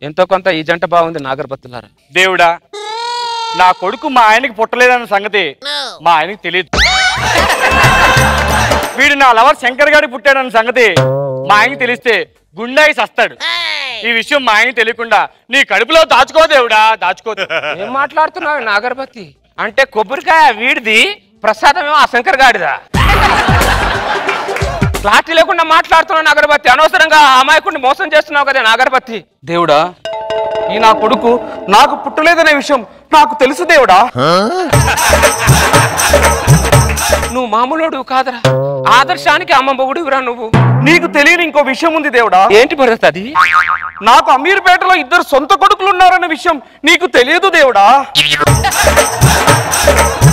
ఎంతో కొంత ఈ జంట బాగుంది నాగరబత్తులారా. దేవుడా, నా కొడుకు మా ఆయనకి పుట్టలేదన్న సంగతి మా ఆయనకి తెలియదు. వీడు నా లవర్ శంకర్ గారికి పుట్టాడన్న సంగతి మా ఆయనకి తెలిస్తే గుండాయి సస్తాడు. ఈ విషయం మా ఆయనకి తెలియకుండా నీ కడుపులో దాచుకో దేవుడా, దాచుకోదు. ఏం మాట్లాడుతున్నావు నాగరబత్తి? అంటే కొబ్బరికాయ వీడిది, ప్రసాదమేమో ఆ శంకర్ గాడిదా? క్లారిటీ లేకుండా మాట్లాడుతున్నావు నాగరబత్తి. అనవసరంగా అమాయకుడిని మోసం చేస్తున్నావు కదా నాగరబత్తి. దేవుడా, ఈ నా కొడుకు నాకు పుట్టలేదనే విషయం నాకు తెలుసు దేవుడా. నువ్వు మామూలుడు కాదరా, ఆదర్శానికి అమ్మ మొగుడురా నువ్వు. నీకు తెలియని ఇంకో విషయం ఉంది దేవుడా. ఏంటి భరత్ అది? నాకు అమీర్పేటలో 2 సొంత కొడుకులు ఉన్నారన్న విషయం నీకు తెలియదు దేవుడా.